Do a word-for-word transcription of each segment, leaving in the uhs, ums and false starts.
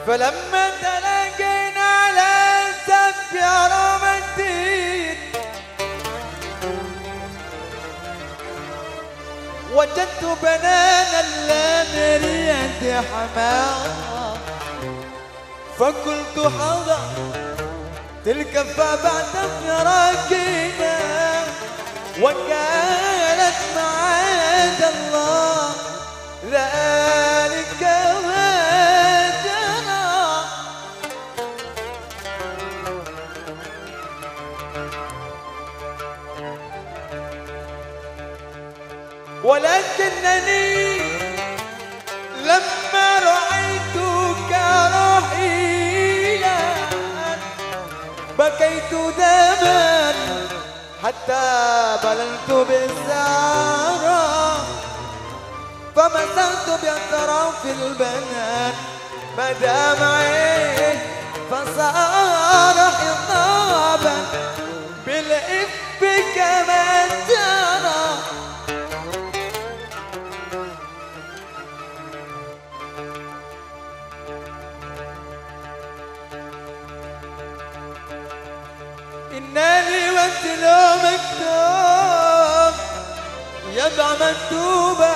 فلما تلاقينا على سب يا رام الدين وجدت بنانا اللامرية حمام فقلت حظى تلك فبعد فراقنا وكانت معاد الله ذلك ما جرى ولكنني لما رأيتك رحيلا بكيت دما حتى بللت بالزهرة فمسلت بأطراف البنات مدامعي فصار خطابا بالإف كما ترى إنني واتلو مكتوب يضع مكتوبا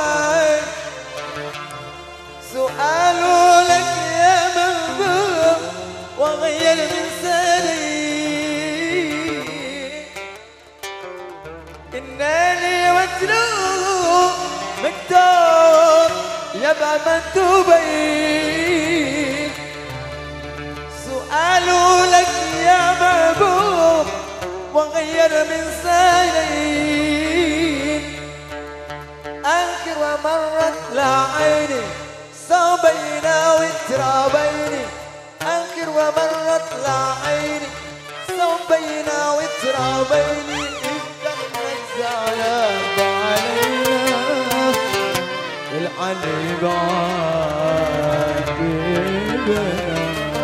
سؤال لك يا منبوب وغير من سري إنني واتلو مكتوب يضع مكتوبين سؤال لك يا محبوب وغير من سنين أنكر ومرت لا عيني صوبينا وترابيني أنكر ومرت لا عيني صوبينا وترابيني إن كانت زعلان علينا العلي بعاقبنا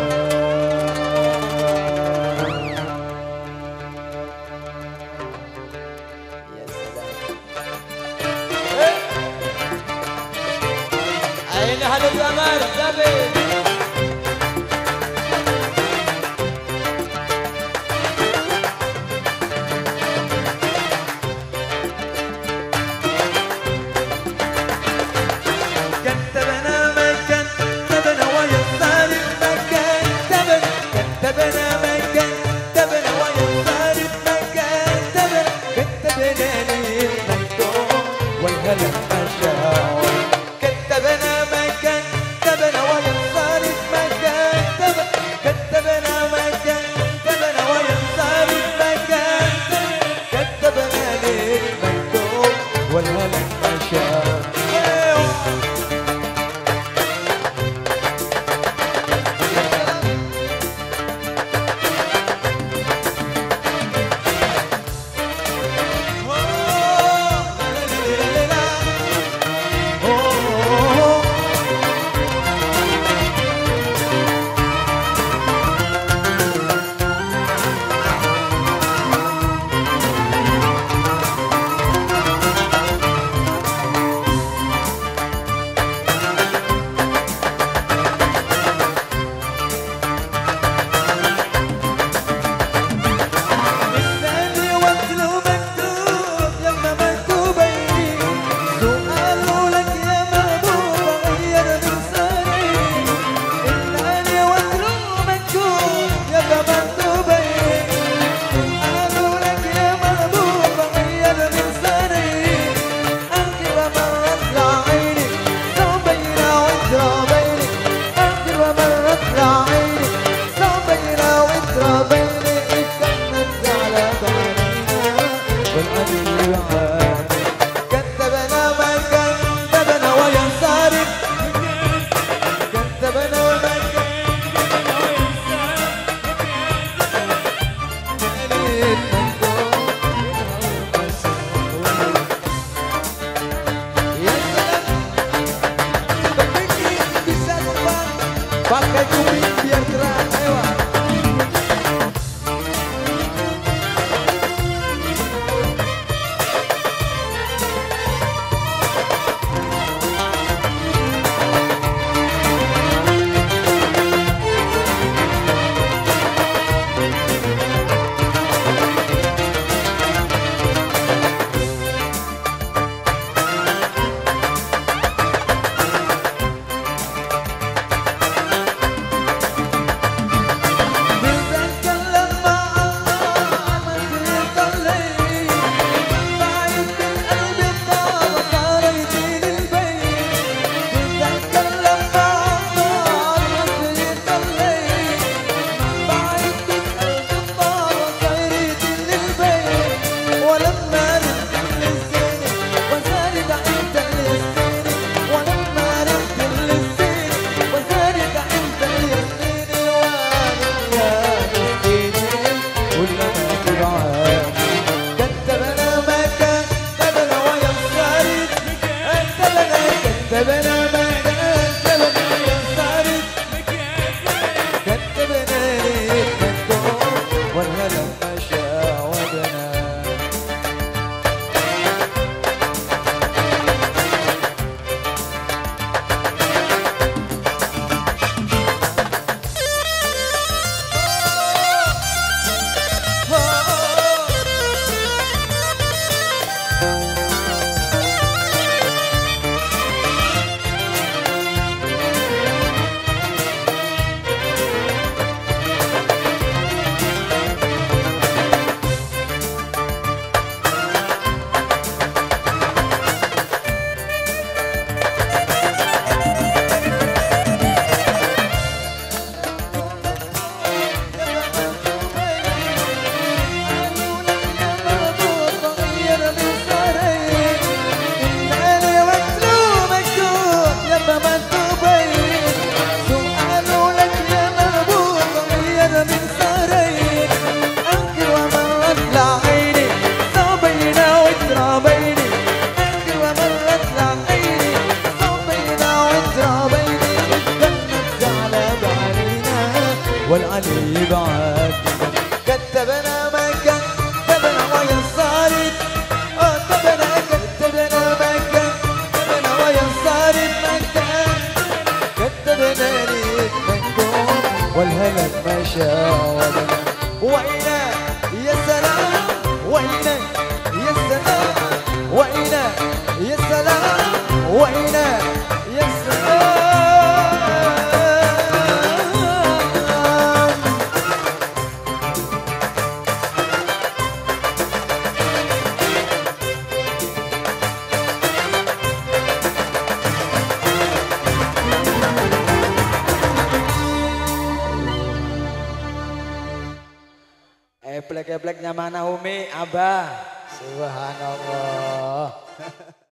هذا الزمان الزبيب كتبنا ما كتبنا ويصار المكان كتبنا كتبنا ما كتبنا ويصار المكان كتبنا كتبنا لي المكتوب والهلم مشاعر كتبنا ما كتبنا وينصار المكان كتبنا ما كتبنا وينصار المكان كتبنا للمكتوب والهلم مشاعر pakai cumi biar cerah, ayo. والعلي بعد كتبنا ما كتبنا ويا صارت كتبنا كتبنا ما كتبنا ويا صارت ما كتبنا ريت منكم والهلك ما شاء وين يا سلام وين يا سلام وين يا سلام وين يا سلام Eplek-epleknya mana Umi? Abah. Subhanallah.